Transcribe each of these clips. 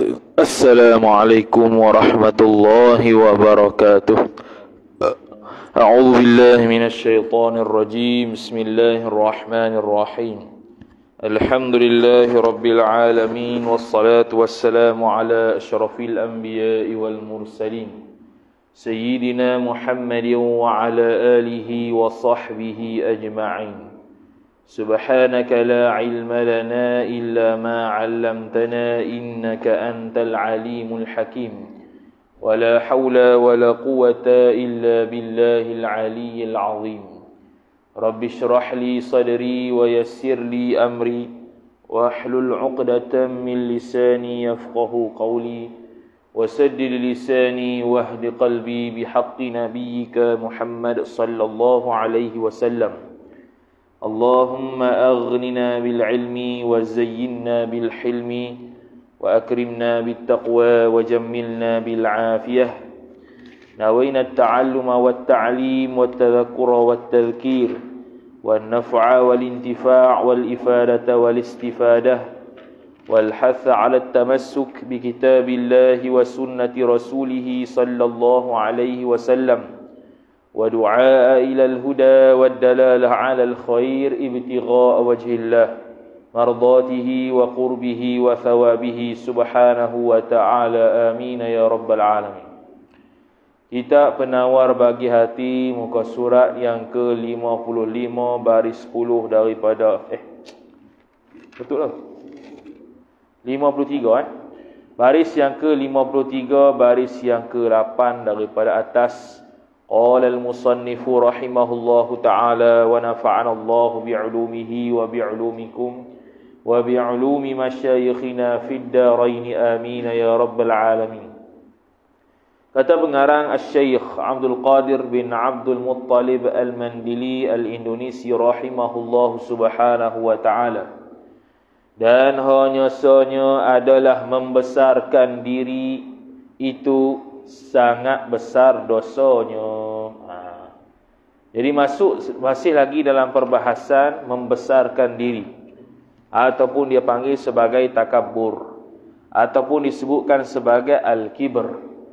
Assalamualaikum warahmatullahi wabarakatuh. A'udzu billahi minasy syaithanir rajim. Bismillahirrahmanirrahim. Alhamdulillahi rabbil alamin wassalatu wassalamu ala asyrafil anbiya'i wal mursalin sayyidina Muhammadin wa ala alihi wa sahbihi ajma'in. سبحانك لا علم لنا إلا ما علمتنا إنك أنت العليم الحكيم ولا حول ولا قوة إلا بالله العلي العظيم رب اشرح لي صدري ويسر لي أمري واحلل عقدة من لساني يفقه قولي وسدد لساني واهد قلبي بحق نبيك محمد صلى الله عليه وسلم اللهم أغننا بالعلم وزينا بالحلم وأكرمنا بالتقوى وجملنا بالعافية نوينا التعلم والتعليم والتذكر والتذكير والنفع والانتفاع والإفادة والاستفادة والحث على التمسك بكتاب الله وسنة رسوله صلى الله عليه وسلم ودعاء إلى الهدى والدلالة على الخير ابتغاء وجه الله مرضاته وقربه وثوابه سبحانه وتعالى آمين يا رب العالمين. Kitab Penawar Bagi Hati, muka surat yang ke-55 baris 10 daripada betul lah 53 baris yang ke-53 baris yang ke-8 daripada atas. قال المصنف رحمه الله تعالى ونفعنا الله بعلومه وبعلومكم وبعلوم مشايخنا في الدارين آمين يا رب العالمين. Kata pengarang Al-Syeikh Abdul Qadir bin Abdul Muttalib Al-Mandili Al-Indonesi rahimahullah subhanahu wa ta'ala. Dan hanya adalah membesarkan diri itu sangat besar dosanya. Jadi masih lagi dalam perbahasan membesarkan diri, ataupun dia panggil sebagai takabur, ataupun disebutkan sebagai al-kibr,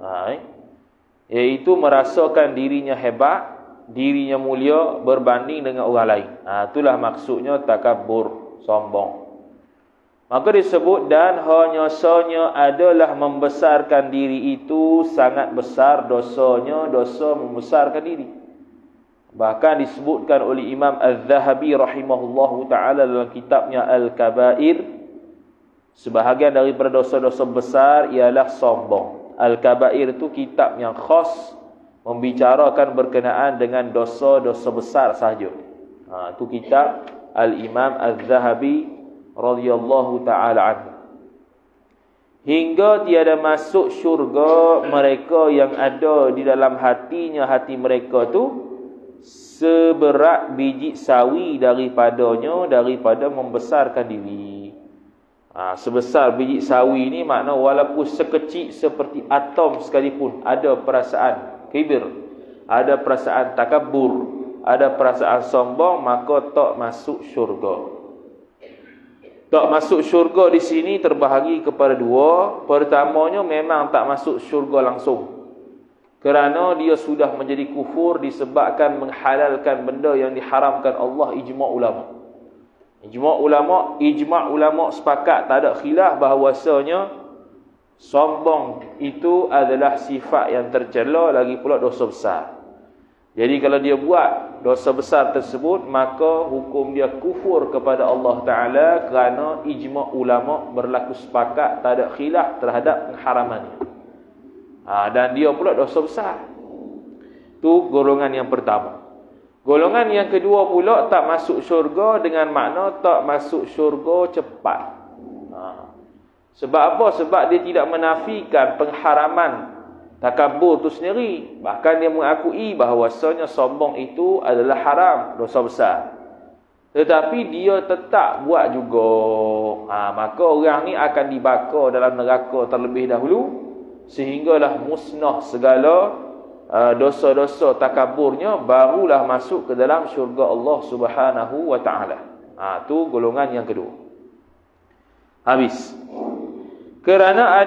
iaitu merasakan dirinya hebat, dirinya mulia berbanding dengan orang lain. Itulah maksudnya takabur, sombong. Maka disebut dan hanya adalah membesarkan diri itu sangat besar dosanya, dosa membesarkan diri. Bahkan disebutkan oleh Imam Az-Zahabi rahimahullahu ta'ala dalam kitabnya Al-Kabair, sebahagian daripada dosa-dosa besar ialah sombong. Al-Kabair itu kitab yang khas membicarakan berkenaan dengan dosa-dosa besar sahaja. Itu kitab Al-Imam Az-Zahabi radhiyallahu ta'ala anhu. Hingga tiada masuk syurga mereka yang ada di dalam hati mereka tu seberat biji sawi daripada membesarkan diri. Sebesar biji sawi ni makna walaupun sekecil seperti atom sekalipun ada perasaan kibir, ada perasaan takabur, ada perasaan sombong, maka tak masuk syurga. Tak masuk syurga di sini terbahagi kepada dua. Pertamanya memang tak masuk syurga langsung, kerana dia sudah menjadi kufur disebabkan menghalalkan benda yang diharamkan Allah. Ijma' ulama sepakat, tak ada khilaf bahawasanya sombong itu adalah sifat yang tercela, lagi pula dosa besar. Jadi kalau dia buat dosa besar tersebut, maka hukum dia kufur kepada Allah Ta'ala, kerana ijma' ulama berlaku sepakat, tak ada khilaf terhadap pengharamannya. Dan dia pula dosa besar. Itu golongan yang pertama. Golongan yang kedua pula tak masuk syurga dengan makna tak masuk syurga cepat. Sebab apa? Sebab dia tidak menafikan pengharaman takabur itu sendiri. Bahkan dia mengakui bahawasanya sombong itu adalah haram, dosa besar. Tetapi dia tetap buat juga. Maka orang ni akan dibakar dalam neraka terlebih dahulu, sehinggalah musnah segala dosa-dosa takaburnya, barulah masuk ke dalam syurga Allah Subhanahu wa ta'ala. Itu golongan yang kedua. Habis. Kerana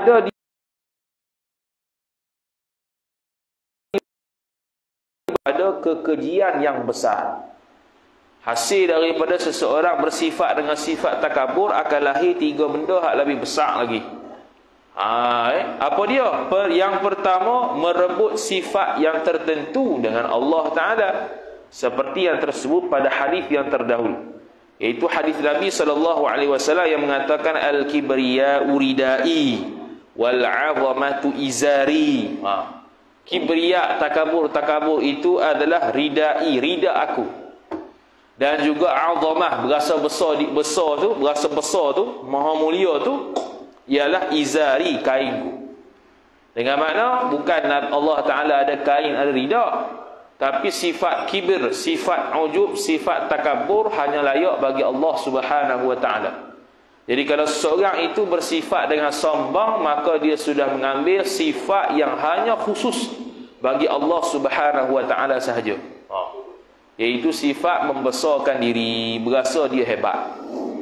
ada kekejian yang besar. Hasil daripada seseorang bersifat dengan sifat takabur akan lahir 3 benda hak lebih besar lagi. Apa dia? Yang pertama, merebut sifat yang tertentu dengan Allah Ta'ala, seperti yang tersebut pada hadis yang terdahulu, iaitu hadis Nabi SAW yang mengatakan al-kibriya uridai wal 'azamatu izari. Kibriya, takabur itu adalah ridai, rida aku. Dan juga 'azamah, berasa besar tu, maha mulia tu, ialah izari, kainku. Dengan makna bukan Allah Ta'ala ada kain, ada rida, tapi sifat kibir, sifat ujub, sifat takabur hanya layak bagi Allah Subhanahu wa Ta'ala. Jadi kalau seorang itu bersifat dengan sombong, maka dia sudah mengambil sifat yang hanya khusus bagi Allah Subhanahu wa Ta'ala sahaja, iaitu sifat membesarkan diri, berasa dia hebat.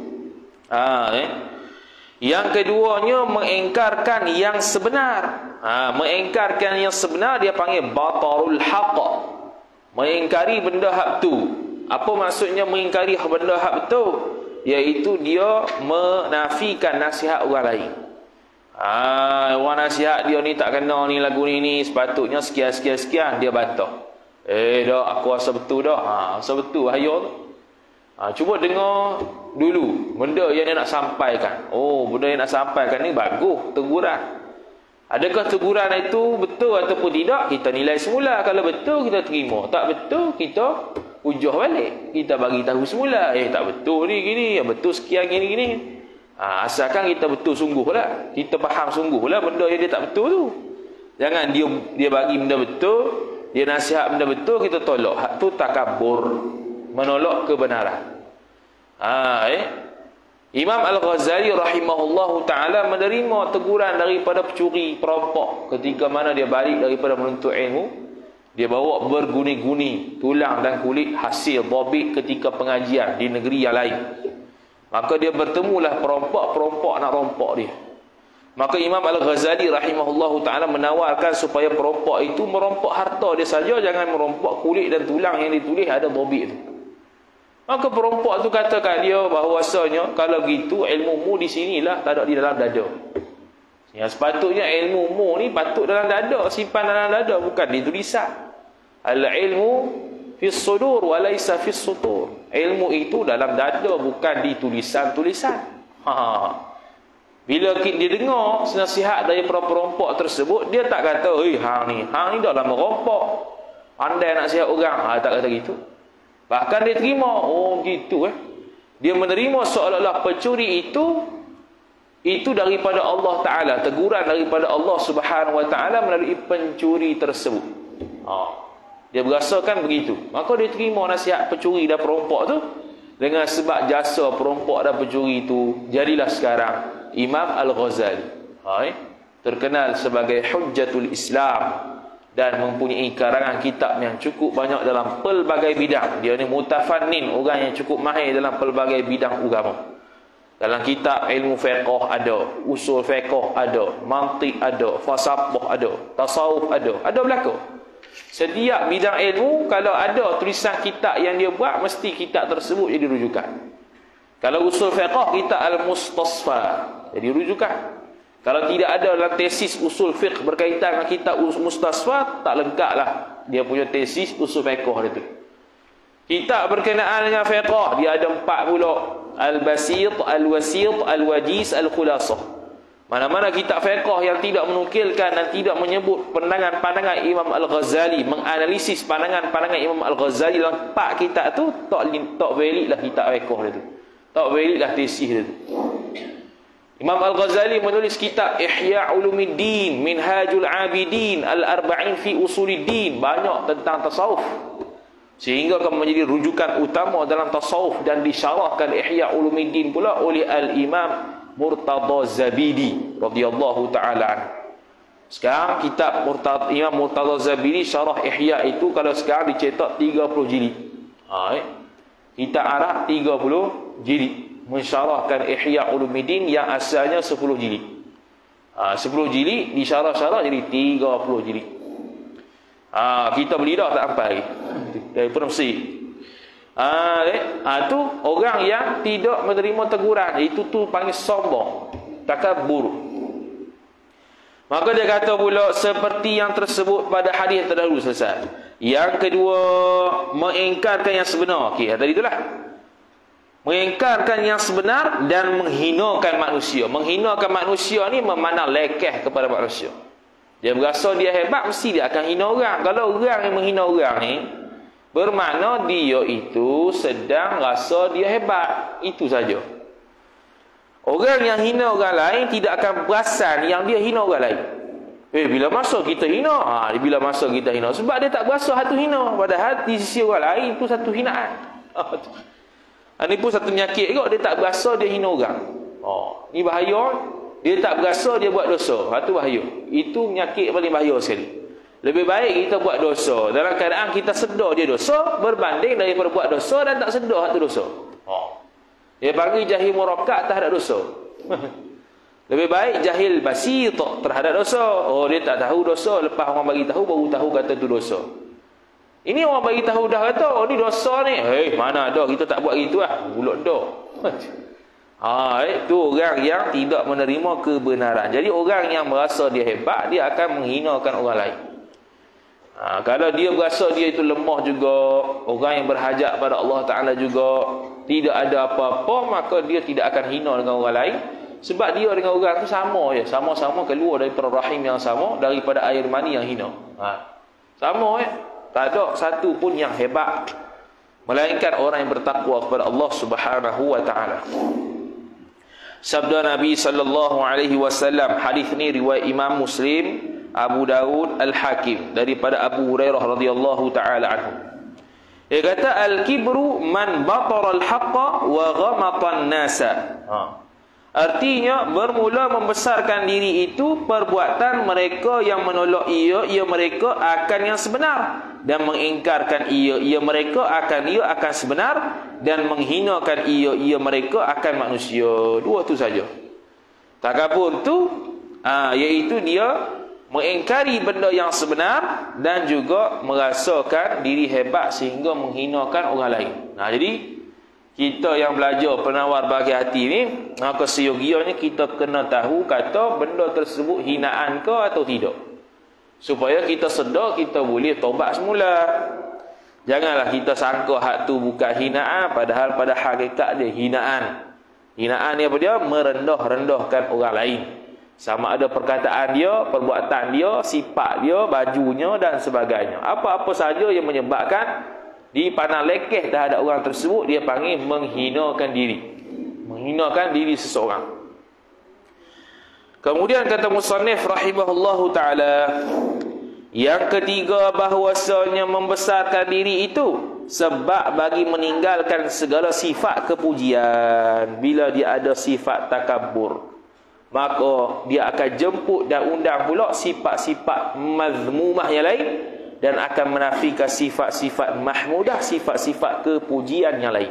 Yang keduanya, mengingkarkan yang sebenar. Mengingkarkan yang sebenar dia panggil batarul haqq. Mengingkari benda hak tu. Apa maksudnya mengingkari benda hak tu? Iaitu dia menafikan nasihat orang lain. Orang nasihat dia ni tak kena ni, lagu ni sepatutnya sekian dia bantah. Dah aku rasa betul dah. Rasa betul bahaya tu. Cuba dengar dulu benda yang dia nak sampaikan. Benda yang nak sampaikan ni bagus, teguran. Adakah teguran itu betul ataupun tidak? Kita nilai semula. Kalau betul, kita terima. Tak betul, kita hujah balik. Kita bagi tahu semula. Tak betul ni gini, betul sekian gini. Asalkan kita betul sungguh lah. Kita faham sungguh lah benda yang dia tak betul tu. Jangan dia bagi benda betul, dia nasihat benda betul, kita tolak. Hak tu takabur, menolak kebenaran. Imam Al-Ghazali rahimahullahu ta'ala menerima teguran daripada pencuri perampok ketika mana dia balik daripada menuntut ilmu. Dia bawa berguni-guni tulang dan kulit hasil dhabit ketika pengajian di negeri yang lain. Maka dia bertemulah perampok nak rompok dia. Maka Imam Al-Ghazali rahimahullahu ta'ala menawarkan supaya perampok itu merompok harta dia saja, jangan merompok kulit dan tulang yang ditulis ada dhabit tu. Maka perampok tu kata kat dia bahawasanya kalau gitu ilmu-mu di sinilah, tak ada di dalam dada. Yang sepatutnya ilmu-mu ni patut dalam dada, simpan dalam dada, bukan di tulisan. Al-ilmu fis sudur wa laisa fis sutur. Ilmu itu dalam dada, bukan di tulisan-tulisan. Bila dia dengar nasihat daripada perampok tersebut, dia tak kata, hang ni dah lama rompok, pandai nak sihat orang. Tak kata gitu. Bahkan dia terima, gitu Dia menerima seolah-olah pencuri itu daripada Allah Ta'ala, teguran daripada Allah Subhanahu wa Ta'ala melalui pencuri tersebut. Dia berasakan begitu. Maka dia terima nasihat pencuri dan perampok tu. Dengan sebab jasa perampok dan pencuri itu, jadilah sekarang Imam Al-Ghazali terkenal sebagai Hujjatul Islam dan mempunyai karangan kitab yang cukup banyak dalam pelbagai bidang. Dia ni mutafannin, orang yang cukup mahir dalam pelbagai bidang agama. Dalam kitab ilmu fiqh ada, usul fiqh ada, mantiq ada, falsafah ada, tasawuf ada belaka. Setiap bidang ilmu kalau ada tulisan kitab yang dia buat, mesti kitab tersebut jadi rujukan. Kalau usul fiqh, kitab Al-Mustasfa jadi rujukan. Kalau tidak ada dalam tesis usul fiqh berkaitan dengan kitab Mustasfa, tak lengkap lah dia punya tesis usul fiqh itu. Kitab berkenaan dengan fiqh, dia ada 4 pula. Al-Basit, Al-Wasit, Al-Wajiz, Al-Khulasah. Mana-mana kitab fiqh yang tidak menukilkan dan tidak menyebut pandangan-pandangan Imam Al-Ghazali, menganalisis pandangan-pandangan Imam Al-Ghazali dalam 4 kitab tu, tak valid lah kitab fiqh itu. Tak valid lah tesis itu. Imam Al-Ghazali menulis kitab Ihya Ulumuddin, Minhajul Abidin, Al-Arba'in fi Usuluddin, banyak tentang tasawuf, sehingga akan menjadi rujukan utama dalam tasawuf dan disyarahkan Ihya Ulumuddin pula oleh Al-Imam Murtada Zabidi radhiyallahu ta'ala anhu. Sekarang kitab Imam Murtada Zabidi syarah Ihya itu kalau sekarang dicetak 30 jilid. Kitab Arab 30 jilid mensyarahkan Ihya Ulumuddin yang asalnya 10 jilid. 10 jilid disyarah-syarah jadi 30 jilid. Kita beli dah tak sampai daripada Mesir. Tu orang yang tidak menerima teguran, itu tu panggil sombong, takabur. Maka dia kata pula seperti yang tersebut pada hadis terdahulu selesai. Yang kedua, mengingkarkan yang sebenar. Okey, tadi itulah. Mengingkarkan yang sebenar dan menghinakan manusia. Menghinakan manusia ni memandang lekeh kepada manusia. Dia berasa dia hebat, mesti dia akan hina orang. Kalau orang yang menghina orang ni, bermakna dia itu sedang rasa dia hebat. Itu saja. Orang yang hina orang lain tidak akan perasan yang dia hina orang lain. Bila masa kita hina? Bila masa kita hina. Sebab dia tak berasa satu hina. Padahal di sisi orang lain itu satu hinaan. Ini pun satu penyakit juga. Dia tak berasa dia hina orang. Ni bahaya. Dia tak berasa dia buat dosa. Itu bahaya. Itu penyakit paling bahaya sekali. Lebih baik kita buat dosa dalam keadaan kita sedar dia dosa, berbanding daripada buat dosa dan tak sedar itu dosa. Dia panggil jahil murakkab terhadap dosa. Lebih baik jahil basit terhadap dosa. Dia tak tahu dosa, lepas orang bagi tahu baru tahu kata tu dosa. Ini orang bagi tahu dah kata, ni dosa ni. Mana ada, kita tak buat gitu lah. Bulat dah. Itu orang yang tidak menerima kebenaran. Jadi orang yang merasa dia hebat, dia akan menghinakan orang lain. Kalau dia berasa dia itu lemah juga, orang yang berhajat pada Allah Ta'ala juga, tidak ada apa-apa, maka dia tidak akan hina dengan orang lain. Sebab dia dengan orang itu sama je. Sama-sama keluar daripada rahim yang sama, daripada air mani yang hina. Sama je. Tak ada satu pun yang hebat, melainkan orang yang bertakwa kepada Allah Subhanahu wa Ta'ala. Sabda Nabi sallallahu alaihi wasallam, hadis ni riwayat Imam Muslim, Abu Daud, Al-Hakim, daripada Abu Hurairah radhiyallahu taala anhu. Dia kata al-kibru man batara al-haqqa wa ghamata an-nasa. Artinya bermula membesarkan diri itu perbuatan mereka yang menolak ia mereka akan yang sebenar, dan mengingkarkan ia mereka akan sebenar, dan menghinakan ia mereka akan manusia. Dua tu saja. Takabur tu iaitu dia mengingkari benda yang sebenar dan juga merasakan diri hebat sehingga menghinakan orang lain. Jadi kita yang belajar penawar bagi hati ni, maka seyogianya kita kena tahu kata benda tersebut hinaan ke atau tidak, supaya kita sedar kita boleh taubat semula. Janganlah kita sangka hak tu bukan hinaan, padahal pada hakikat dia hinaan. Hinaan ni apa dia? Merendah-rendahkan orang lain. Sama ada perkataan dia, perbuatan dia, sifat dia, bajunya dan sebagainya. Apa-apa saja yang menyebabkan dipandang lekeh terhadap orang tersebut, dia panggil menghinakan diri. Menghinakan diri seseorang. Kemudian kata musannif rahimahullahu ta'ala, yang ketiga bahwasanya membesarkan diri itu sebab bagi meninggalkan segala sifat kepujian. Bila dia ada sifat takabur, maka dia akan jemput dan undang pula sifat-sifat mazmumah yang lain, dan akan menafikan sifat-sifat mahmudah, sifat-sifat kepujian yang lain.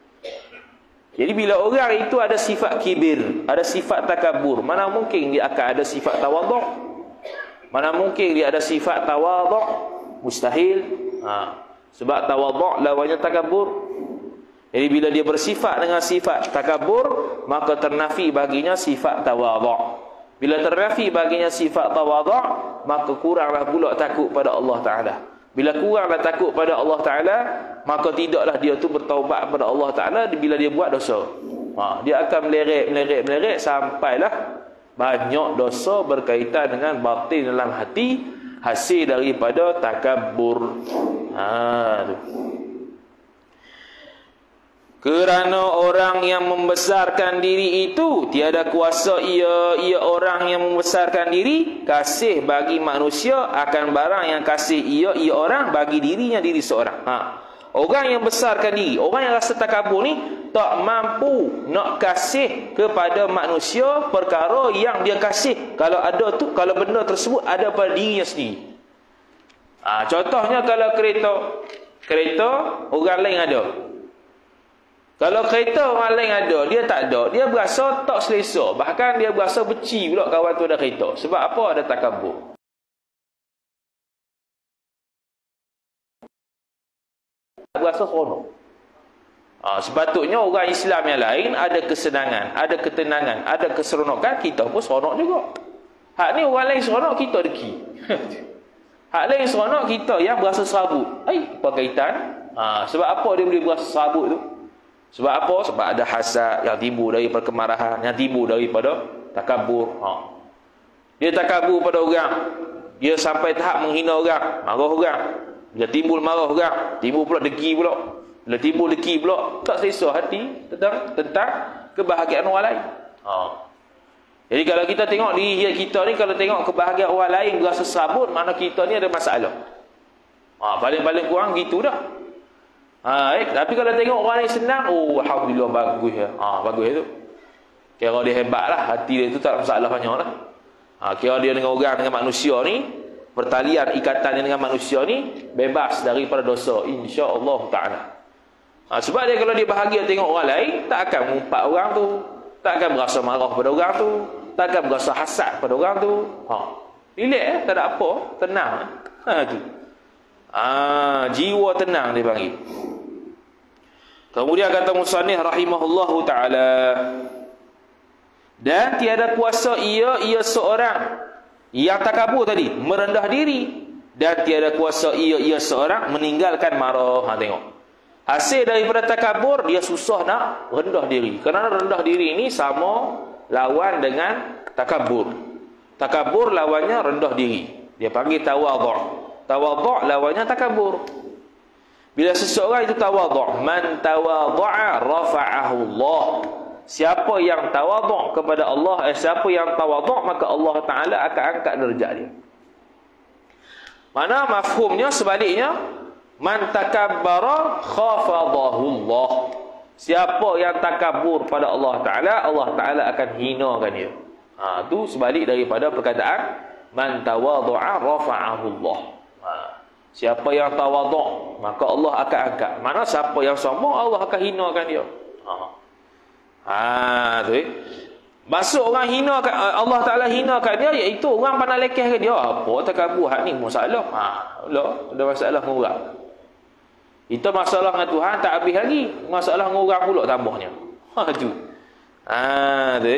Jadi bila orang itu ada sifat kibir, ada sifat takabur, mana mungkin dia akan ada sifat tawaduk? Mana mungkin dia ada sifat tawaduk? Mustahil. Sebab tawaduk lawannya takabur. Jadi bila dia bersifat dengan sifat takabur, maka ternafi baginya sifat tawaduk. Bila ternafi baginya sifat tawaduk, maka kuranglah pula takut pada Allah Ta'ala. Bila kuranglah takut pada Allah Ta'ala, maka tidaklah dia tu bertaubat kepada Allah Ta'ala bila dia buat dosa. Dia akan melerik sampailah banyak dosa berkaitan dengan batin dalam hati, hasil daripada takabur. Tu. Kerana orang yang membesarkan diri itu tiada kuasa ia orang yang membesarkan diri kasih bagi manusia akan barang yang kasih ia orang bagi dirinya diri seorang. Orang yang besarkan diri, orang yang rasa takabur ni tak mampu nak kasih kepada manusia perkara yang dia kasih kalau ada tu, kalau benda tersebut ada pada dirinya sendiri. Contohnya kalau kereta orang lain ada, Kalau kereta orang lain ada, dia tak ada, dia berasa tak selesa. Bahkan dia berasa benci pula kawan tu ada kereta. Sebab apa? Ada takabur. Berasa seronok. Sepatutnya orang Islam yang lain ada kesenangan, ada ketenangan, ada keseronokan, kita pun seronok juga. Hak ni orang lain seronok, kita deki. Hak lain seronok, kita yang berasa serabut. Apa kaitan? Sebab apa dia boleh berasa serabut tu? Sebab apa? Sebab ada hasad yang timbul daripada kemarahan, yang timbul daripada takabur. Dia takabur pada orang, dia sampai tahap menghina orang, marah orang. Bila timbul marah orang, timbul pula deki pula. Bila timbul deki pula, tak selesa hati tentang kebahagiaan orang lain. Jadi kalau kita tengok diri kita ni, kalau tengok kebahagiaan orang lain berasa serabut, makna kita ni ada masalah. Paling-paling kurang gitu dah. Tapi kalau tengok orang lain senang, alhamdulillah bagus ya. Bagus tu. Kira dia hebat lah, hati dia tu tak ada masalah banyak lah. Kira dia dengan orang, dengan manusia ni, pertalian ikatannya dengan manusia ni bebas daripada dosa, insya-Allah taala. Sebab dia kalau dia bahagia tengok orang lain, tak akan mengumpat orang tu, tak akan berasa marah pada orang tu, tak akan berasa hasad pada orang tu. Relax, tak ada apa, tenang. Tu. Jiwa tenang dia panggil. Kemudian kata musannif rahimahullahu taala, dan tiada kuasa ia seorang yang takabur tadi, merendah diri, dan tiada kuasa ia seorang meninggalkan marah. Tengok. Hasil daripada takabur, dia susah nak rendah diri. Kerana rendah diri ini sama lawan dengan takabur. Takabur lawannya rendah diri. Dia panggil tawadhu'. Tawadhu' lawannya takabur. Bila seseorang itu tawadhu', man tawadhu'a rafa'ahu Allah. Siapa yang tawadhu' kepada Allah, siapa yang tawadhu', maka Allah Ta'ala akan angkat derajat dia. Mana mafhumnya sebaliknya, man takabbara khafadahu Allah. Siapa yang takabur pada Allah Ta'ala, Allah Ta'ala akan hinakan dia. Itu sebalik daripada perkataan man tawadhu'a rafa'ahu Allah. Siapa yang tawadhu', maka Allah akan angkat. Mana siapa yang sombong, Allah akan hinakan dia. Tu. Maksud orang hinakan, Allah Ta'ala hinakan dia, iaitu orang pandang lekeh ke dia. Apa takabur hak ni masalah? Ada masalah dengan orang. Kita masalah dengan Tuhan tak habis lagi, masalah dengan orang pula tambahnya. Tu. Tu.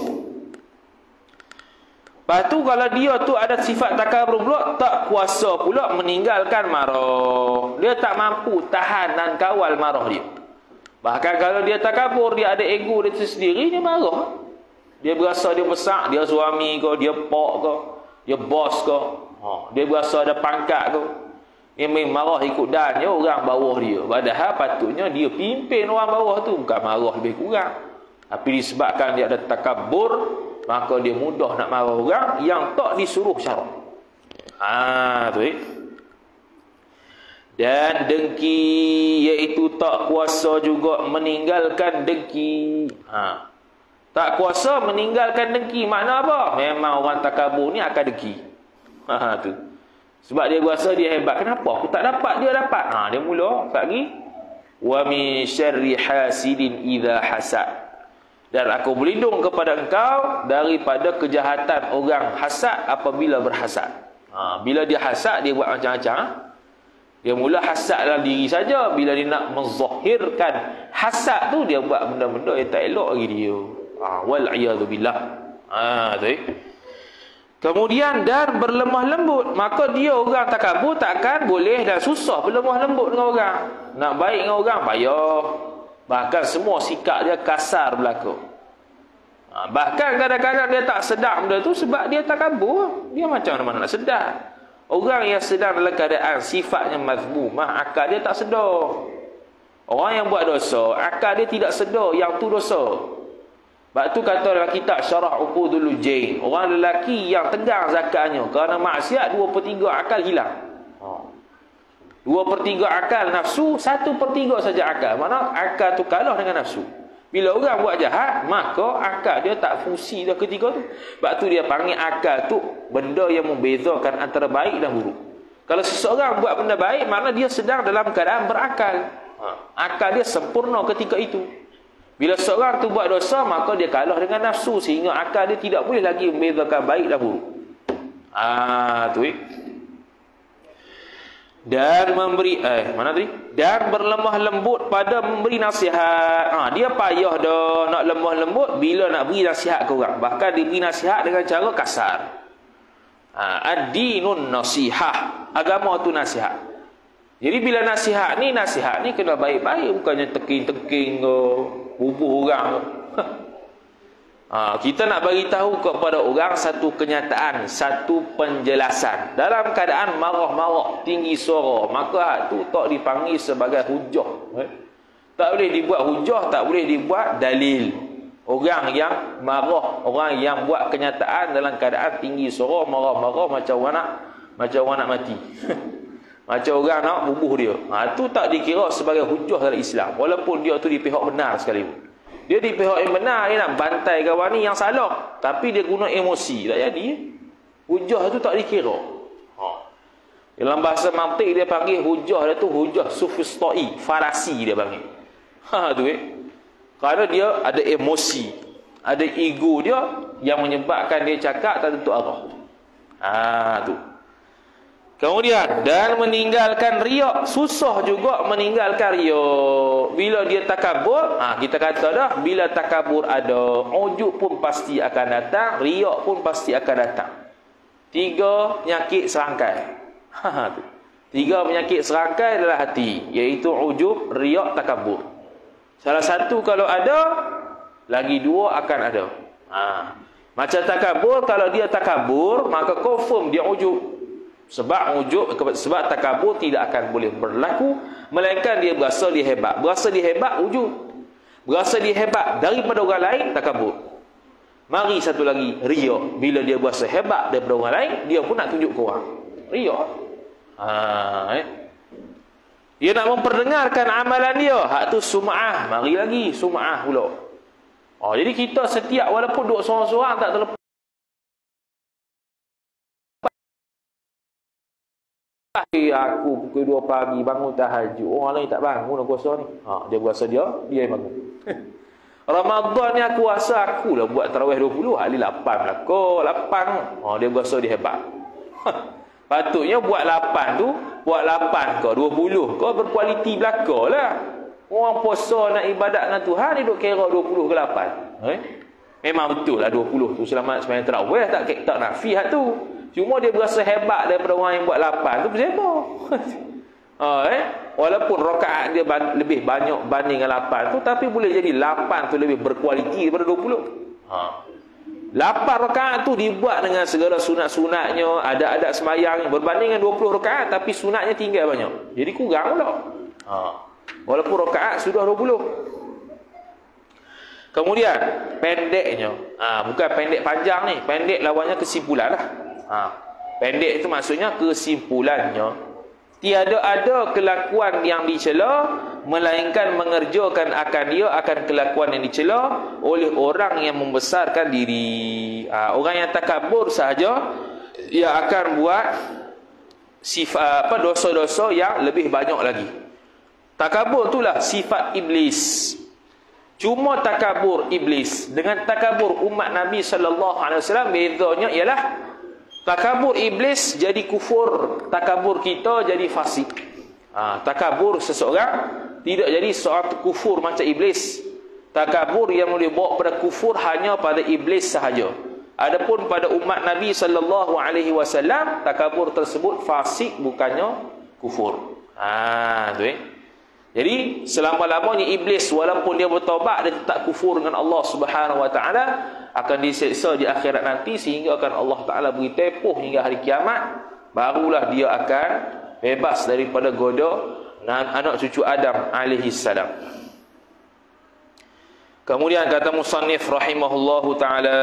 Lepas tu kalau dia tu ada sifat takabur pula, tak kuasa pula meninggalkan marah. Dia tak mampu tahan dan kawal marah dia. Bahkan kalau dia takabur, dia ada ego dia sendiri, dia marah. Dia berasa dia besar, dia suami ke, dia pak ke, dia bos ke. Dia berasa ada pangkat ke. Dia main marah ikut dannya orang bawah dia. Padahal patutnya dia pimpin orang bawah tu, bukan marah lebih kurang. Tapi disebabkan dia ada takabur, maka dia mudah nak marah orang yang tak disuruh syarak. Tu. Dan dengki, iaitu tak kuasa juga meninggalkan dengki. Tak kuasa meninggalkan dengki. Makna apa? Memang orang takabur ni akan dengki. Tu. Sebab dia rasa dia hebat. Kenapa? Aku tak dapat, dia dapat. Dia mula lagi. Wa min syarri hasidin idza hasad. Dan aku berlindung kepada engkau daripada kejahatan orang hasad apabila berhasad. Bila dia hasad, dia buat macam-macam. Dia mula hasad dalam diri saja. Bila dia nak menzahirkan hasad tu, dia buat benda-benda yang tak elok lagi dia. Wal'iyadzubillah. Kemudian dan berlemah lembut. Maka dia orang takabur takkan boleh dan susah berlemah lembut dengan orang. Nak baik dengan orang payah. Bahkan semua sikap dia kasar berlaku. Bahkan kadang-kadang dia tak sedar benda tu sebab dia takabur. Dia macam mana nak sedar? Orang yang sedar dalam keadaan sifatnya mazmumah, akal dia tak sedar. Orang yang buat dosa, akal dia tidak sedar yang tu dosa. Sebab tu kata dalam kitab Syarah Uqudul Jain, orang lelaki yang tegang zakatnya kerana maksiat 2/3 akal hilang. 2/3 akal nafsu, 1/3 saja akal. Mana akal tu kalah dengan nafsu. Bila orang buat jahat, maka akal dia tak fungsi dah ketika tu. Sebab tu dia panggil akal tu benda yang membezakan antara baik dan buruk. Kalau seseorang buat benda baik, makna dia sedang dalam keadaan berakal. Akal dia sempurna ketika itu. Bila seorang tu buat dosa, maka dia kalah dengan nafsu, sehingga akal dia tidak boleh lagi membezakan baik dan buruk. Tu dan memberi mana tadi? Dan berlemah lembut pada memberi nasihat. Dia payah dah nak lemah lembut bila nak beri nasihat ke orang. Bahkan dia beri nasihat dengan cara kasar. Ad-dinun nasihah. Agama tu nasihat. Jadi bila nasihat ni kena baik-baik, bukannya teking-teking ke, bubuh orang ke. Kita nak bagi tahu kepada orang satu kenyataan, satu penjelasan. Dalam keadaan marah-marah, tinggi suara, maka tu tak dipanggil sebagai hujah. Tak boleh dibuat hujah, tak boleh dibuat dalil. Orang yang marah, orang yang buat kenyataan dalam keadaan tinggi suara, marah-marah macam orang nak mati. Macam orang nak bubuh dia. Tu tak dikira sebagai hujah dalam Islam, walaupun dia tu di pihak benar sekalipun. Dia di pihak yang benar, dia nak bantai kawan ni yang salah, tapi dia guna emosi, tak jadi. Hujah tu tak dikira. Dalam bahasa mantik dia panggil hujah dia tu hujah sufistai, farasi dia panggil. Kerana dia ada emosi, ada ego dia yang menyebabkan dia cakap tak tentu arah. Tu. Kemudian, dan meninggalkan riak. Susah juga meninggalkan riak. Bila dia takabur, kita kata dah, bila takabur ada, ujub pun pasti akan datang, riak pun pasti akan datang. 3 penyakit serangkai. 3 penyakit serangkai adalah hati, iaitu ujub, riak, takabur. Salah satu kalau ada, lagi 2 akan ada. Macam takabur, kalau dia takabur, maka confirm dia ujub. Sebab takabur tidak akan boleh berlaku, melainkan dia berasa dia hebat. Berasa dia hebat, ujub. Berasa dia hebat daripada orang lain, takabur. Mari satu lagi, riak. Bila dia berasa hebat daripada orang lain, dia pun nak tunjuk ke orang. Riak. Dia nak memperdengarkan amalan dia, hak tu sum'ah. Mari lagi, sum'ah pula. Jadi kita setiap, walaupun duduk seorang-seorang tak terlepas, aku pukul 2 pagi bangun tahajud, orang lain tak bangun nak puasa ni. Dia berasa dia yang bangun. Ramadan ni aku rasa aku lah buat tarawih 20, hari 8 lah kau 8. Dia berasa dia hebat. Patutnya buat 8 tu, buat 8 kau 20 kau berkualiti belaka lah. Orang puasa nak ibadat dengan Tuhan, dia duk kira 20 ke 8. Memang betul lah 20 tu selamat sembahyang tarawih, tak nafi hak tu. Cuma dia berasa hebat daripada orang yang buat 8 tu berapa? Walaupun rakaat dia lebih banyak banding dengan 8 tu, tapi boleh jadi 8 tu lebih berkualiti daripada 20. 8 rakaat tu dibuat dengan segala sunat-sunatnya, ada adat sembahyang berbanding dengan 20 rakaat, tapi sunatnya tinggal banyak. Jadi kurang pula. Walaupun rakaat sudah 20. Kemudian pendeknya, bukan pendek panjang ni, pendek lawannya kesimpulan lah. Pendek itu maksudnya kesimpulannya, tiada ada kelakuan yang dicela, melainkan mengerjakan akan dia akan kelakuan yang dicela oleh orang yang membesarkan diri. Orang yang takabur sahaja, ia akan buat sifat dosa-dosa yang lebih banyak lagi. Takabur itulah sifat iblis. Cuma takabur iblis dengan takabur umat Nabi SAW, bezanya ialah takabur iblis jadi kufur, takabur kita jadi fasik. Takabur seseorang tidak jadi seorang kufur macam iblis. Takabur yang boleh bawa pada kufur hanya pada iblis sahaja. Adapun pada umat Nabi SAW, takabur tersebut fasik, bukannya kufur. Jadi selama-lamanya iblis walaupun dia bertaubat, dia tetap kufur dengan Allah Subhanahu Wa Taala, akan diseksa di akhirat nanti, sehingga akan Allah Taala beri tepuh hingga hari kiamat, barulah dia akan bebas daripada goda anak cucu Adam alaihi salam. Kemudian kata musannif rahimahullahu taala,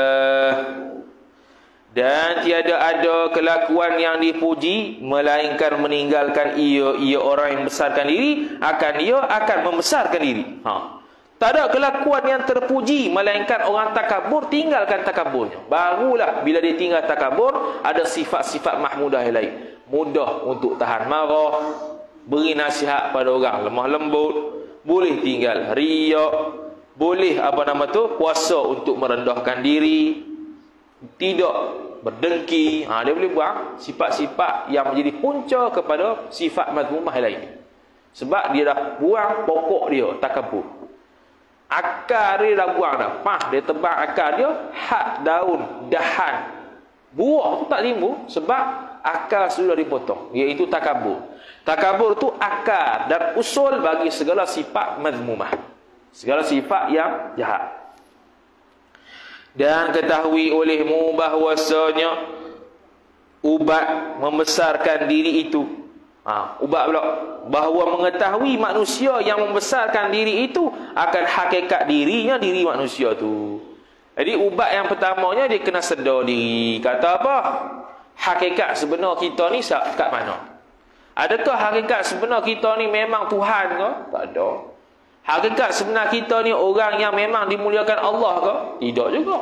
dan tiada ada kelakuan yang dipuji melainkan meninggalkan ia orang yang membesarkan diri, ia akan membesarkan diri. Tak ada kelakuan yang terpuji melainkan orang takabur tinggalkan takaburnya. Barulah bila dia tinggal takabur, ada sifat-sifat mahmudah yang lain. Mudah untuk tahan marah, beri nasihat pada orang, lemah lembut, boleh tinggal riak, boleh puasa untuk merendahkan diri, tidak berdengki. Dia boleh buang sifat-sifat yang menjadi punca kepada sifat mazmumah lain. Sebab dia dah buang pokok dia, takabur. Akar dia dah buang dah. Dia tebang akar dia, hak daun, dahan, buah tu tak timbul sebab akar sudah dipotong, iaitu takabur. Takabur tu akar dan usul bagi segala sifat mazmumah, segala sifat yang jahat. Dan ketahui olehmu bahwasanya ubat membesarkan diri itu, ubat pula, bahawa mengetahui manusia yang membesarkan diri itu akan hakikat dirinya, diri manusia tu. Jadi ubat yang pertamanya dia kena sedar diri. Kata apa? Hakikat sebenar kita ni kat mana? Adakah hakikat sebenar kita ni memang Tuhan ke? Tak ada. Hakikat sebenar kita ni orang yang memang dimuliakan Allah ke? Tidak juga.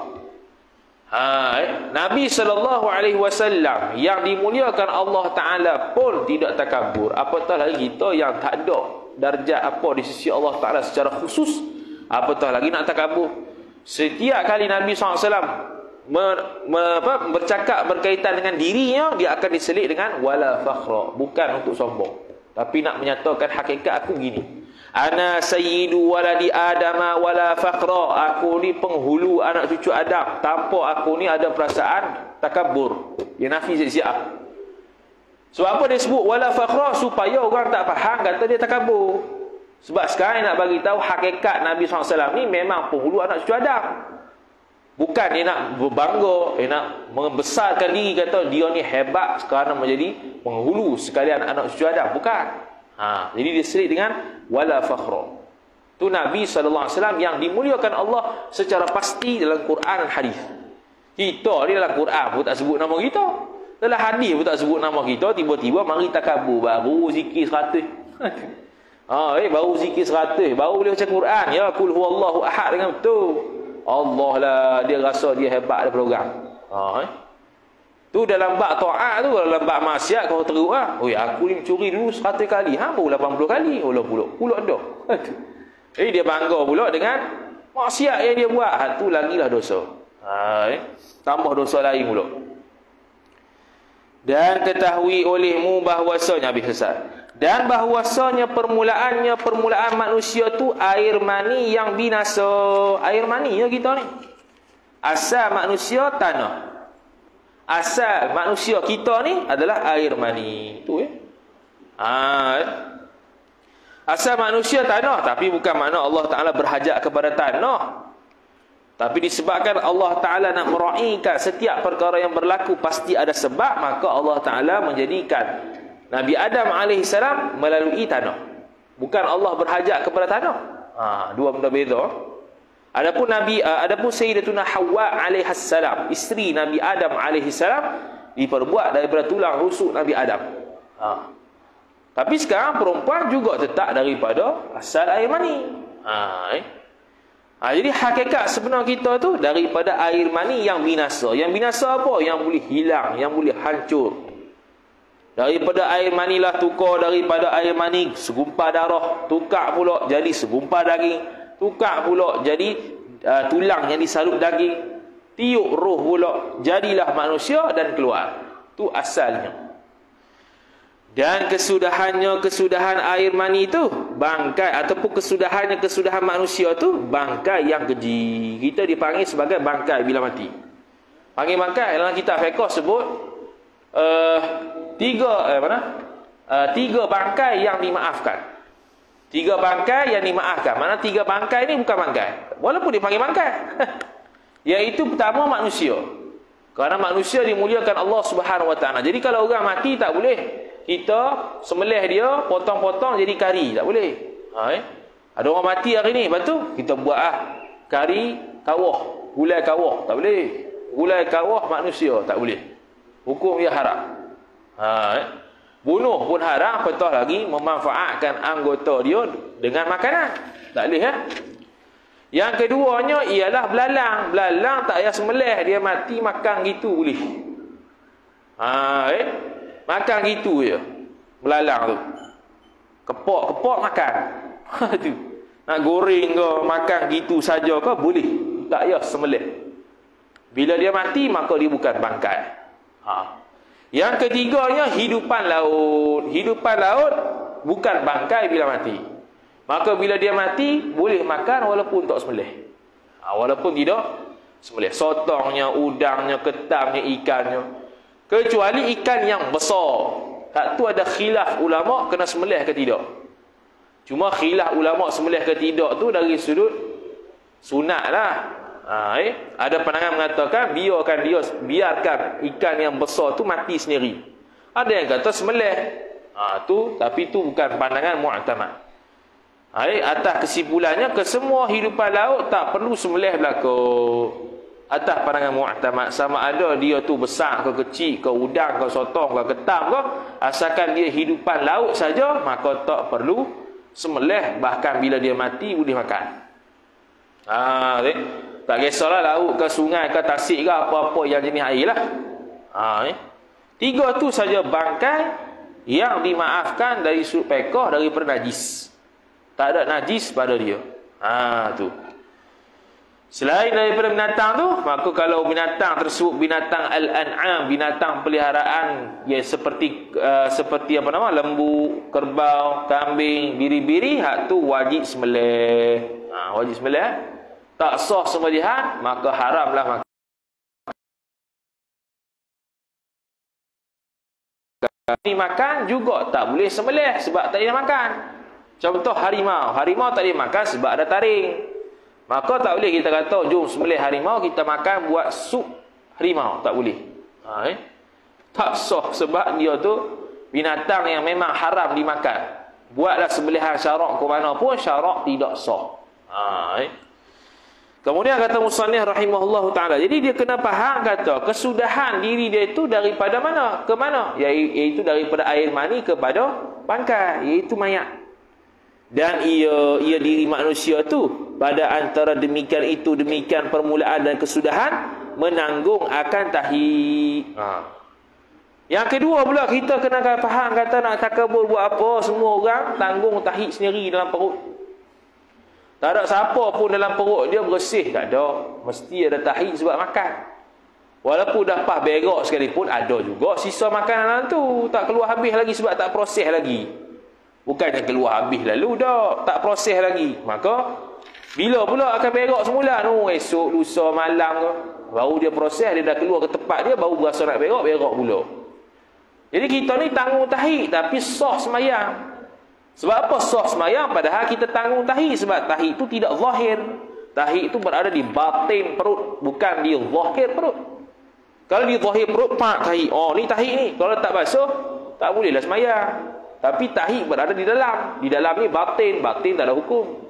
Nabi SAW yang dimuliakan Allah Ta'ala pun tidak takabur. Apatah lagi kita yang tak ada darjat apa di sisi Allah Ta'ala secara khusus, apatah lagi nak takabur. Setiap kali Nabi SAW bercakap berkaitan dengan dirinya, dia akan diselit dengan wala fakhra, bukan untuk sombong, tapi nak menyatakan hakikat aku gini. Ana sayyidu waladi adama wala fakhra, aku ni penghulu anak cucu Adam, tanpa aku ni ada perasaan takabur. Dia nafi siap. Sebab apa dia sebut wala fakhra? Supaya orang tak faham kata dia takabur. Sebab sekarang nak bagi tahu hakikat Nabi SAW ni memang penghulu anak cucu Adam. Bukan dia nak berbangga, dia nak membesarkan diri, kata dia ni hebat sekarang menjadi penghulu sekalian anak cucu Adam. Bukan. Jadi dia selit dengan wala fakhra. Tu Nabi SAW yang dimuliakan Allah secara pasti dalam Quran dan hadis. Kita ni dalam Quran pun tak sebut nama kita, dalam hadis pun tak sebut nama kita. Tiba-tiba mari takabur, baru zikir 100. Baru zikir 100, baru boleh baca Quran. Ya qul huwallahu ahad dengan betul. Allah lah, dia rasa dia hebat daripada orang. Tu dalam bab taat tu, dalam bab maksiat kau teruk aku ni mencuri dulu 100 kali, baru 80 kali. Pula dah. Dia bangga pula dengan maksiat yang dia buat. Tu lagilah dosa. Tambah dosa lain pula. Dan ketahui olehmu bahwasanya dan bahwasanya permulaan manusia tu air mani yang binasa. Air mani ya kita ni. Asal manusia tanah. Asal manusia kita ni adalah air mani. Tu asal manusia tanah, tapi bukan makna Allah Ta'ala berhajat kepada tanah. Tapi disebabkan Allah Ta'ala nak meraihkan setiap perkara yang berlaku pasti ada sebab, maka Allah Ta'ala menjadikan Nabi Adam AS melalui tanah. Bukan Allah berhajat kepada tanah. Dua benda beza. Adapun Sayyidatuna Hawa AS, isteri Nabi Adam AS, diperbuat daripada tulang rusuk Nabi Adam. Tapi sekarang perempuan juga tetap daripada asal air mani. Jadi hakikat sebenar kita tu daripada air mani yang binasa. Yang binasa apa? Yang boleh hilang, yang boleh hancur. Daripada air mani lah tukar daripada air mani segumpal darah, tukar pula jadi segumpal daging, tukar pula jadi tulang yang disalut daging, tiup roh pula jadilah manusia dan keluar. Tu asalnya. Dan kesudahan air mani itu bangkai, ataupun kesudahan manusia tu bangkai yang keji. Kita dipanggil sebagai bangkai bila mati. Panggil bangkai dalam kitab fiqh sebut tiga bangkai yang dimaafkan. 3 bangkai yang dimaafkan. Mana 3 bangkai ni bukan bangkai, walaupun dipanggil bangkai. Iaitu pertama manusia. Kerana manusia dimuliakan Allah Subhanahu Wa Taala. Jadi kalau orang mati tak boleh kita sembelih dia, potong-potong jadi kari, tak boleh. Ada orang mati hari ni, lepas tu kita buat kari kawah, gulai kawah, tak boleh. Gulai kawah manusia, tak boleh. Hukum dia haram. Bunuh pun haram, apatah lagi memanfaatkan anggota dia dengan makanan. Tak boleh Yang keduanya ialah belalang. Belalang tak payah sembelih, dia mati makan gitu boleh. Makan gitu je belalang tu. Kepok-kepok makan. Tu. Nak goreng ke, makan gitu saja ke, boleh. Tak payah sembelih. Bila dia mati, maka dia bukan bangkai. Yang ketiganya, hidupan laut. Hidupan laut bukan bangkai bila mati. Maka bila dia mati, boleh makan walaupun tak sembelih. Walaupun tidak sembelih. Sotongnya, udangnya, ketamnya, ikannya. Kecuali ikan yang besar. Tak tu ada khilaf ulama kena sembelih ke tidak. Cuma khilaf ulama sembelih ke tidak tu dari sudut sunat lah. Ada pandangan mengatakan biarkan ikan yang besar tu mati sendiri. Ada yang kata sembelih. Tapi tu bukan pandangan mu'tamad. Atas kesimpulannya, kesemua hidupan laut tak perlu sembelih berlaku. Atas pandangan mu'tamad, sama ada dia tu besar ke kecil, ke udang ke sotong ke ketam ke, asalkan dia hidupan laut saja, maka tak perlu sembelih. Bahkan bila dia mati boleh makan. Tak kisahlah laut ke sungai ke tasik ke apa-apa yang jenis air lah. 3 tu saja bangkai yang dimaafkan dari sudut fiqh daripada najis. Tak ada najis pada dia. Tu. Selain daripada binatang tu, maka kalau binatang tersebut binatang al-an'am, binatang peliharaan, ya seperti apa nama, lembu, kerbau, kambing, biri-biri, hak tu wajib sembelih. Wajib sembelih. Tak sah sembelihan, maka haramlah makan. Makan juga tak boleh sembelih sebab tak boleh makan. Contoh harimau. Harimau tak boleh makan sebab ada taring. Maka tak boleh kita kata jom sembelih harimau, kita makan buat sup harimau. Tak boleh. Tak sah sebab dia tu binatang yang memang haram dimakan. Buatlah sembelihan syarak ke mana pun, syarak tidak sah. Kemudian kata musannif rahimahullahu ta'ala, jadi dia kena faham kata kesudahan diri dia itu daripada mana ke mana, iaitu daripada air mani kepada bangkai, iaitu mayat. Dan ia diri manusia tu pada antara demikian permulaan dan kesudahan menanggung akan tahi. Yang kedua pula, kita kena faham kata nak takabur buat apa, semua orang tanggung tahi sendiri dalam perut. Tak ada siapa pun dalam perut dia bersih, tak ada. Mesti ada tahi sebab makan. Walaupun dah pas berak sekalipun, ada juga sisa makanan tu tak keluar habis lagi sebab tak proses lagi. Bukannya keluar habis lalu dah, tak proses lagi. Maka bila pula akan berak semula tu? Esok, lusa, malam tu. Baru dia proses, dia dah keluar ke tempat dia, baru berasa nak berak pula. Jadi kita ni tanggung tahi tapi sah semayang. Sebab apa sah semayang? Padahal kita tanggung tahi. Sebab tahi itu tidak zahir. Tahi itu berada di batin perut, bukan di zahir perut. Kalau di zahir perut, tahi. Ni tahi ni. Kalau tak basuh, tak bolehlah semayang. Tapi tahi berada di dalam. Di dalam ni batin. Batin tak ada hukum.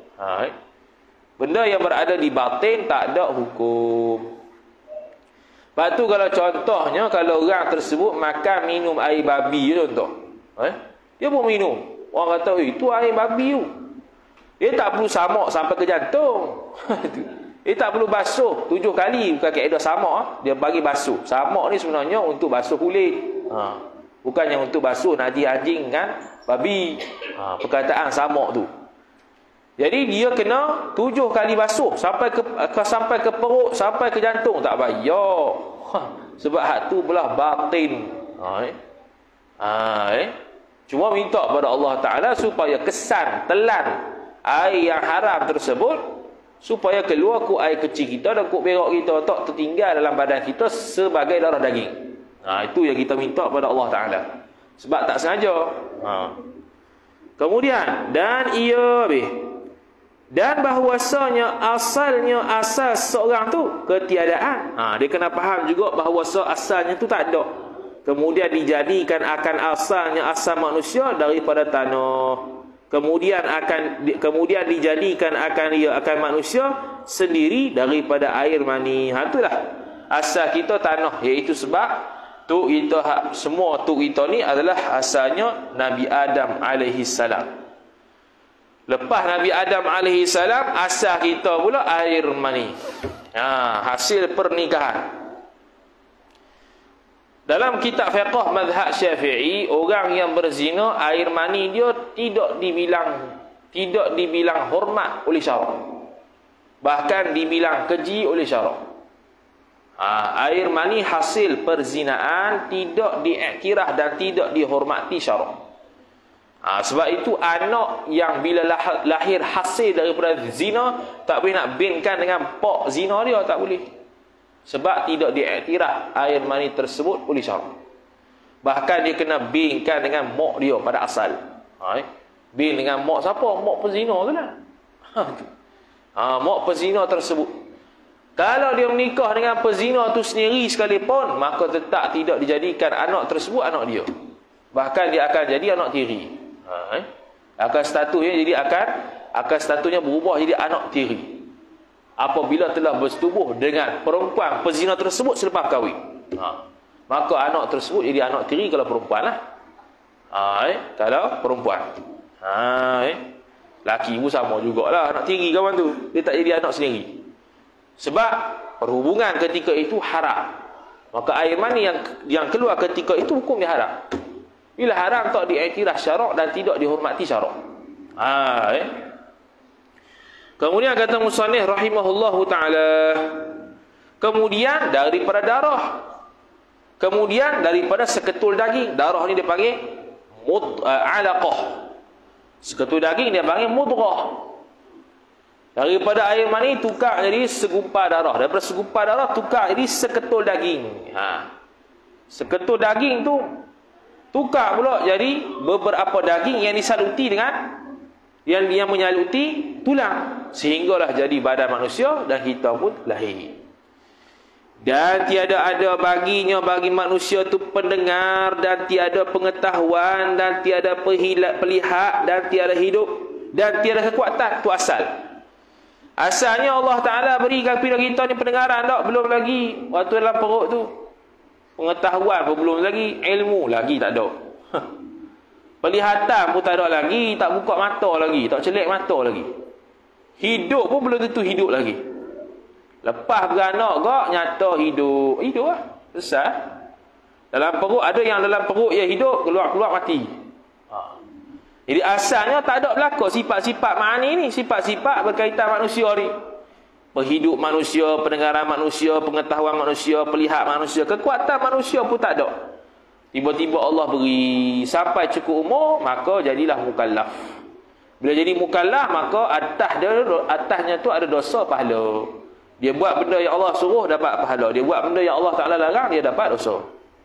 Benda yang berada di batin tak ada hukum. Lepas tu kalau contohnya, kalau orang tersebut makan minum air babi contoh. Dia pun minum. Orang kata, itu air babi tu. Dia tak perlu samak sampai ke jantung. Dia tak perlu basuh 7 kali. Bukan kaedah samak. Dia bagi basuh. Samak ni sebenarnya untuk basuh kulit. Bukannya untuk basuh najis anjing kan babi. Perkataan samak tu. Jadi dia kena 7 kali basuh sampai ke perut, sampai ke jantung. Tak payah. Sebab hak tu belah batin. Cuma minta kepada Allah Ta'ala supaya kesan telan air yang haram tersebut, supaya keluar ku air kecil kita dan ku berak kita tak tertinggal dalam badan kita sebagai darah daging. Itu yang kita minta kepada Allah Ta'ala. Sebab tak sengaja. Kemudian, dan bahawasanya asal seorang tu ketiadaan. Dia kena faham juga bahawasa asalnya tu tak ada. Kemudian dijadikan akan asalnya asal manusia daripada tanah. Kemudian dijadikan akan manusia sendiri daripada air mani. Itulah asal kita tanah, iaitu sebab tuk kita semua tuk kita ni adalah asalnya Nabi Adam alaihi salam. Lepas Nabi Adam alaihi salam, asal kita pula air mani. Hasil pernikahan. Dalam kitab fiqh mazhab Syafi'i, orang yang berzina air mani dia tidak dibilang hormat oleh syarak. Bahkan dibilang keji oleh syarak. Air mani hasil perzinaan tidak diiktiraf dan tidak dihormati syarak. Sebab itu anak yang bila lahir hasil daripada zina tak boleh nak binkan dengan pak zina dia, tak boleh. Sebab tidak diiktiraf air mani tersebut oleh syarak. Bahkan dia kena binkan dengan mak dia pada asal. Bin dengan mak siapa? Mak pezina tu lah. Mak pezina tersebut. Kalau dia menikah dengan pezina tu sendiri sekalipun, maka tetap tidak dijadikan anak tersebut anak dia. Bahkan dia akan jadi anak tiri. Akan statusnya jadi akan statusnya berubah jadi anak tiri. Apabila telah bersetubuh dengan perempuan pezina tersebut selepas kahwin. Maka anak tersebut jadi anak tiri kalau perempuan lah. Kalau perempuan. Laki pun sama jugalah anak tiri kawan tu. Dia tak jadi anak sendiri. Sebab perhubungan ketika itu haram. Maka air mani yang keluar ketika itu hukum dia haram. Bila haram tak diiktiraf syarak dan tidak dihormati syarak. Kemudian kata musannif rahimahullahu taala, kemudian daripada darah, kemudian daripada seketul daging. Darah ni dia panggil alaqah. Seketul daging dia panggil mudghah. Daripada air mani tukar jadi segumpal darah. Daripada segumpal darah tukar jadi seketul daging. Seketul daging tu tukar pula jadi beberapa daging yang disaluti dengan yang menyaluti tulang, sehinggalah jadi badan manusia dan kita pun lahir. Dan tiada ada baginya bagi manusia tu pendengar, dan tiada pengetahuan, dan tiada pelihat, dan tiada hidup, dan tiada kekuatan. Tu asal. Asalnya Allah Ta'ala berikan kepada kita ni pendengaran tak? Belum lagi. Waktu dalam perut tu. Pengetahuan pun belum lagi. Ilmu lagi tak ada. Pelihatan pun tak ada lagi. Tak buka mata lagi. Tak celik mata lagi. Hidup pun belum tentu hidup lagi. Lepas beranak kok nyata hidup. Hidup lah. Besar. Dalam perut ada yang dalam perut ya hidup. Keluar-keluar mati. Jadi asalnya tak ada berlaku sifat-sifat ma'ani ni. Sifat-sifat berkaitan manusia ni. Perhidup manusia, pendengaran manusia, pengetahuan manusia, pelihat manusia, kekuatan manusia pun tak ada. Tiba-tiba Allah beri sampai cukup umur, maka jadilah mukallaf. Bila jadi mukallaf, maka atasnya tu ada dosa pahala. Dia buat benda yang Allah suruh dapat pahala. Dia buat benda yang Allah Ta'ala larang, dia dapat dosa.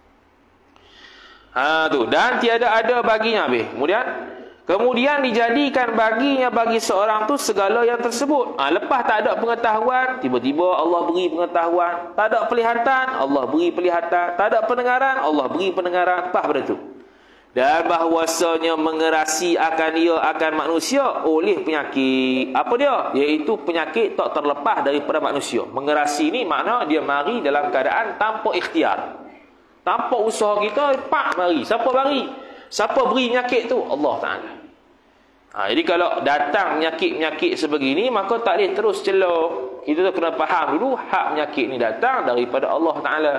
Tu. Dan tiada ada baginya habis. Kemudian dijadikan baginya bagi seorang tu segala yang tersebut. Lepas tak ada pengetahuan, tiba-tiba Allah beri pengetahuan. Tak ada pelihatan, Allah beri pelihatan. Tak ada pendengaran, Allah beri pendengaran. Lepas pada tu. Dan bahawasanya mengerasi akan manusia oleh penyakit. Apa dia? Iaitu penyakit tak terlepas daripada manusia. Mengerasi ni makna dia mari dalam keadaan tanpa ikhtiar. Tanpa usaha kita, mari. Siapa mari? Siapa beri penyakit tu? Allah Ta'ala. Jadi kalau datang penyakit-penyakit sebegini, maka tak boleh terus celok. Kita tu kena faham dulu, hak penyakit ni datang daripada Allah Ta'ala.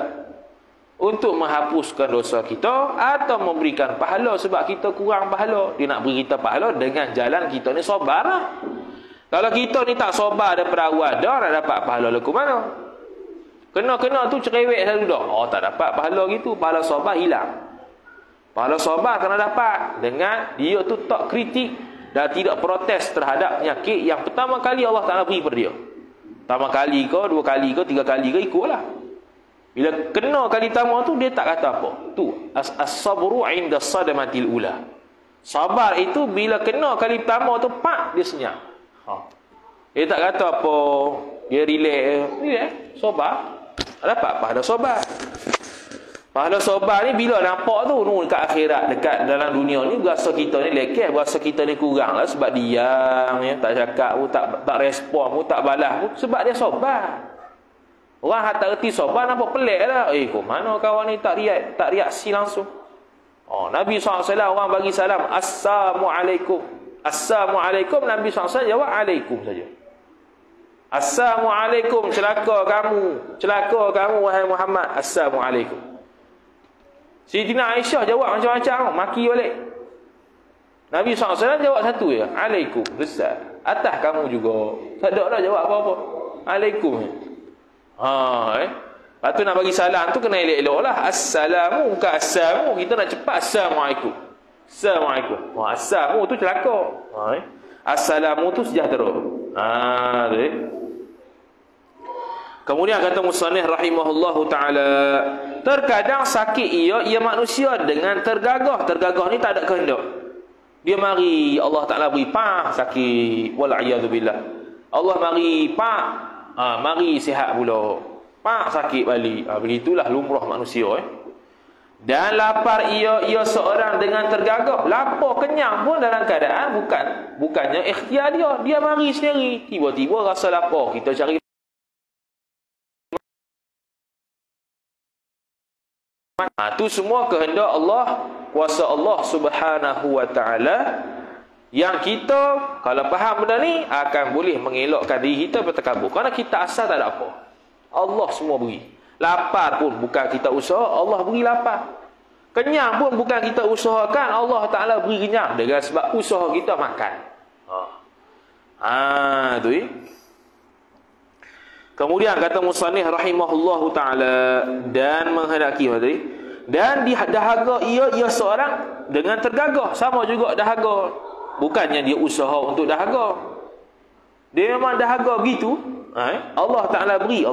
Untuk menghapuskan dosa kita, atau memberikan pahala sebab kita kurang pahala. Dia nak beri kita pahala dengan jalan kita ni sabar lah. Kalau kita ni tak sabar daripada awal dah, nak dapat pahala laku mana? Kena-kena tu cerewet selalu dah. Tak dapat pahala gitu. Pahala sabar hilang. Pahala sabar kena dapat dengan dia tu tak kritik dan tidak protes terhadap penyakit yang pertama kali Allah Ta'ala beri pada dia. Pertama kali ke, dua kali ke, tiga kali ke, ikutlah. Bila kena kali pertama tu, dia tak kata apa. Tu, as-sabru inda sadamatil ula. Sabar itu bila kena kali pertama tu, dia senyap. Dia tak kata apa. Dia relax. Sabar. Dapat pahala sabar. Pahala sabar ni bila nampak tu dekat akhirat, dekat dalam dunia ni berasa kita ni lekeh, berasa kita ni kurang lah sebab diam ya, tak cakap pun, tak respon pun, tak balas pun sebab dia sabar. Orang tak erti sabar nampak pelik lah. Kok mana kawan ni tak reaksi langsung. Nabi SAW orang bagi salam, Assalamualaikum. Assalamualaikum, Nabi SAW jawab alaikum saja. Assalamualaikum, celaka kamu wahai Muhammad. Assalamualaikum. Sayyidina Aisyah jawab macam-macam, maki balik. Nabi SAW jawab satu je, alaikum, besar. Atas kamu juga. Tak ada dah jawab apa-apa. Alaikum. Lepas tu nak bagi salam tu kena elok-elok lah. Assalamu, bukan assamu. Kita nak cepat assalamualaikum. Assalamualaikum. Assamu tu celaka. Assalamu tu sejahtera. Kemudian kata musannif rahimahullahu ta'ala, terkadang sakit ia manusia dengan tergagah. Tergagah ni tak ada kehendak. Dia mari, Allah Ta'ala beri sakit. Wal'iyadzubillah. Allah mari mari sihat pula. Sakit balik. Begitulah lumrah manusia. Dan lapar ia seorang dengan tergagah. Lapar kenyang pun dalam keadaan bukannya ikhtiar dia. Dia mari sendiri. Tiba-tiba rasa lapar. Kita cari. Tu semua kehendak Allah, kuasa Allah Subhanahu wa ta'ala, yang kita kalau faham benda ni akan boleh mengelakkan diri kita bertakabur. Kerana kita asal tak ada apa. Allah semua beri. Lapar pun bukan kita usaha, Allah beri lapar. Kenyang pun bukan kita usahakan, Allah Ta'ala beri kenyang dengan sebab usaha kita makan. Tu Kemudian kata musannif rahimahullahu ta'ala, dan menghendaki tadi, dan dahaga ia seorang dengan tergagah. Sama juga dahaga. Bukannya dia usaha untuk dahaga. Dia memang dahaga begitu. Allah Ta'ala beri.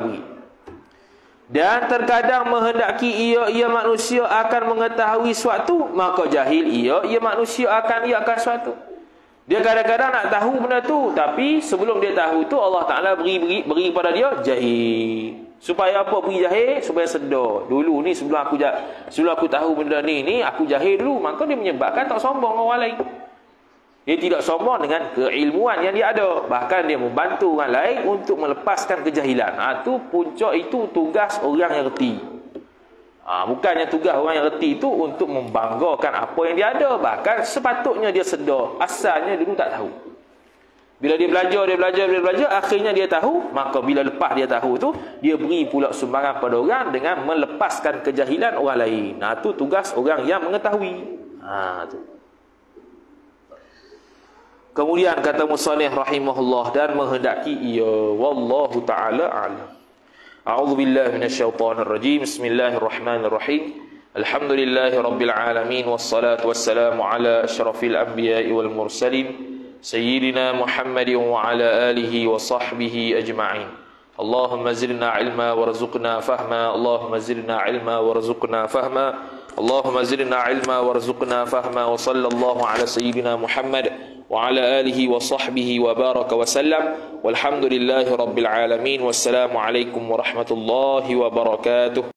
Dan terkadang menghendaki ia manusia akan mengetahui suatu, maka jahil ia manusia akan suatu. Dia kadang-kadang nak tahu benda tu, tapi sebelum dia tahu tu Allah Ta'ala beri kepada dia jahil. Supaya apa beri jahil? Supaya sedar. Dulu ni sebelum aku tahu benda ni aku jahil dulu. Maka dia menyebabkan tak sombong orang lain. Dia tidak sombong dengan keilmuan yang dia ada. Bahkan dia membantu orang lain untuk melepaskan kejahilan. Tu puncak, itu tugas orang yang reti. Bukannya tugas orang yang reti itu untuk membanggakan apa yang dia ada. Bahkan sepatutnya dia sedar. Asalnya dulu tak tahu. Bila dia belajar, akhirnya dia tahu. Maka bila lepas dia tahu tu, dia beri pula sumbangan pada orang dengan melepaskan kejahilan orang lain. Itu tugas orang yang mengetahui. Tu. Kemudian kata musannif rahimahullah, dan menghendaki ia, wallahu ta'ala a'lam. A'udzu billahi minasyaitonir rajim. Bismillahirrahmanirrahim. Alhamdulillahi rabbil alamin, wassalatu wassalamu ala asyrafil anbiya'i wal mursalin, sayyidina Muhammadin wa ala alihi wa sahbihi ajma'in. Allahumma zidna ilma warzuqna fahma. Allahumma zidna ilma warzuqna fahma. Allahumma zidna ilma warzuqna fahma. Wa sallallahu ala sayyidina Muhammad wa ala alihi wa sahbihi wa baraka wa sallam. Walhamdulillahi rabbil alamin. Wassalamu alaikum warahmatullahi wabarakatuh.